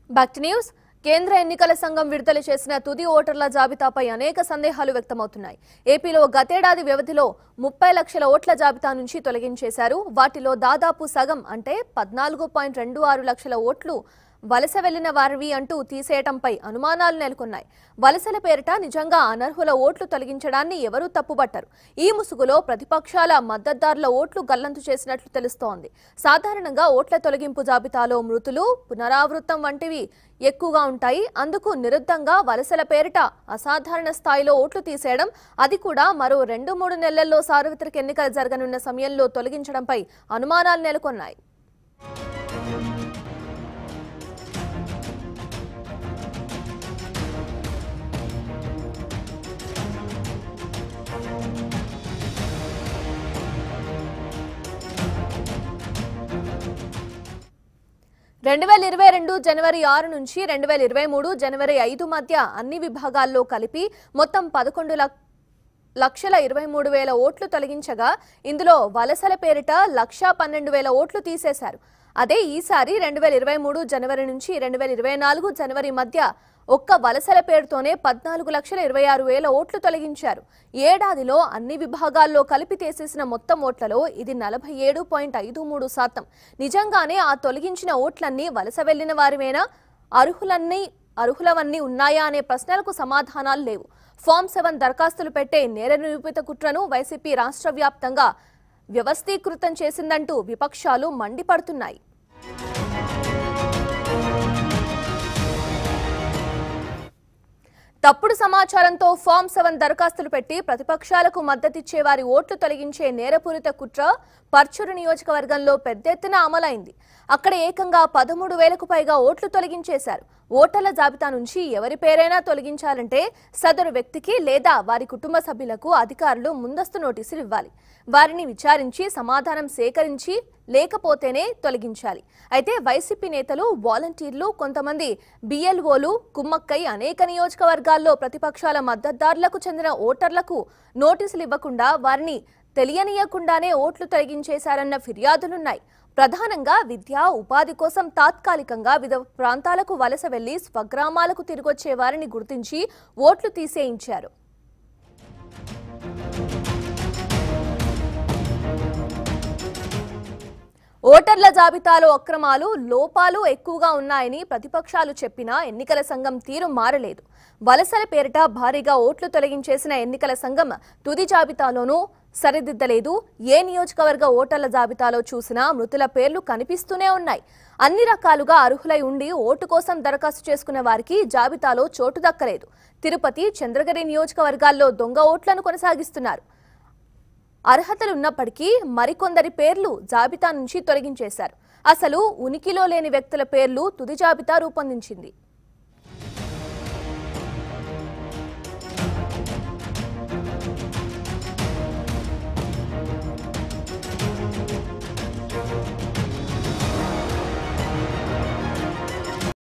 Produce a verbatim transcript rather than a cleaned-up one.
Back to news. కేంద్ర ఎన్నికల సంఘం విడుదల చేసిన తుది ఓటర్ల జాబితాపై అనేక సందేహాలు వ్యక్తమవుతున్నాయి. ఏపీలో గతేడాది వ్యవధిలో ముప్పై లక్షల ఓట్ల జాబితా నుంచి తొలగించేశారు. వాటిలో దాదాపు సగం అంటే పద్నాలుగు పాయింట్ రెండు ఆరు లక్షల ఓట్లు వలస వెళ్లిన వారివి అంటూ తీసేయటంపై అనుమానాలు నెలకొన్నాయి. వలసల పేరిట నిజంగా అనర్హుల ఓట్లు తొలగించడాన్ని ఎవరూ తప్పుబట్టరు. ఈ ముసుగులో ప్రతిపక్షాల మద్దతుదారుల ఓట్లు గల్లంతు చేసినట్లు తెలుస్తోంది. సాధారణంగా ఓట్ల తొలగింపు జాబితాలో మృతులు, పునరావృతం వంటివి ఎక్కువగా ఉంటాయి. అందుకు నిరుద్ధంగా వలసల పేరిట అసాధారణ స్థాయిలో ఓట్లు తీసేయడం, అది కూడా మరో రెండు మూడు నెలల్లో సార్వత్రిక ఎన్నికలు జరగనున్న సమయంలో తొలగించడంపై అనుమానాలు నెలకొన్నాయి. రెండు వేల ఇరవై రెండు జనవరి ఆరు నుంచి రెండు వేల ఇరవై మూడు జనవరి ఐదు మధ్య అన్ని విభాగాల్లో కలిపి మొత్తం పదకొండు లక్షల ఇరవై మూడు వేల ఓట్లు తొలగించగా ఇందులో వలసల పేరిట లక్ష పన్నెండు వేల ఓట్లు తీసేశారు. అదే ఈసారి రెండు వేల ఇరవై మూడు జనవరి నుంచి రెండు వేల ఇరవై నాలుగు జనవరి మధ్య ఒక్క వలసల పేరుతోనే పద్నాలుగు లక్షల ఇరవై ఆరు వేల ఓట్లు తొలగించారు. ఏడాదిలో అన్ని విభాగాల్లో కలిపి తీసేసిన మొత్తం ఓట్లలో ఇది నలభై ఏడు పాయింట్ ఐదు మూడు శాతం. నిజంగానే ఆ తొలగించిన ఓట్లన్నీ వలస వెళ్లిన వారివేనా, అర్హులన్నీ అర్హులవన్నీ ఉన్నాయా అనే ప్రశ్నలకు సమాధానాలు లేవు. ఫామ్ సెవెన్ దరఖాస్తులు పెట్టే నేర నిరూపిత కుట్రను వైసీపీ రాష్ట్ర వ్యాప్తంగా వ్యవస్థీకృతం చేసిందంటూ విపక్షాలు మండిపడుతున్నాయి. తప్పుడు సమాచారంతో ఫామ్ సెవెన్ దరఖాస్తులు పెట్టి ప్రతిపక్షాలకు మద్దతిచ్చే వారి ఓట్లు తొలగించే నేరపూరిత కుట్ర పర్చూరు నియోజకవర్గంలో పెద్ద ఎత్తున అమలైంది. అక్కడ ఏకంగా పదమూడు వేలకు పైగా ఓట్లు తొలగించేశారు. ఓటర్ల జాబితా నుంచి ఎవరి పేరైనా తొలగించాలంటే సదరు వ్యక్తికి లేదా వారి కుటుంబ సభ్యులకు అధికారులు ముందస్తు నోటీసులు ఇవ్వాలి. వారిని విచారించి సమాధానం సేకరించి లేకపోతేనే తొలగించాలి. అయితే వైసీపీ నేతలు, వాలంటీర్లు, కొంతమంది బిఎల్ఓలు కుమ్మక్కై అనేక నియోజకవర్గాల్లో ప్రతిపక్షాల మద్దతుదారులకు చెందిన ఓటర్లకు నోటీసులు ఇవ్వకుండా వారిని తెలియనీయకుండానే ఓట్లు తొలగించేశారన్న ఫిర్యాదులున్నాయి. ప్రధానంగా విద్య, ఉపాధి కోసం తాత్కాలికంగా వివిధ ప్రాంతాలకు వలస వెళ్లి స్వగ్రామాలకు తిరిగొచ్చే వారిని గుర్తించి ఓట్లు తీసేయించారు. ఓటర్ల జాబితాలో అక్రమాలు, లోపాలు ఎక్కువగా ఉన్నాయని ప్రతిపక్షాలు చెప్పినా ఎన్నికల సంఘం తీరు మారలేదు. వలసల పేరిట భారీగా ఓట్లు తొలగించేసిన ఎన్నికల సంఘం తుది జాబితాలోనూ సరిదిద్దలేదు. ఏ నియోజకవర్గ ఓటర్ల జాబితాలో చూసినా మృతుల పేర్లు కనిపిస్తూనే ఉన్నాయి. అన్ని రకాలుగా అర్హులై ఉండి ఓటు కోసం దరఖాస్తు చేసుకున్న వారికి జాబితాలో చోటు దక్కలేదు. తిరుపతి, చంద్రగిరి నియోజకవర్గాల్లో దొంగ ఓట్లను కొనసాగిస్తున్నారు. అర్హతలున్నప్పటికీ మరికొందరి పేర్లు జాబితా నుంచి తొలగించేశారు. అసలు ఉనికిలో లేని వ్యక్తుల పేర్లు తుది జాబితా రూపొందించింది.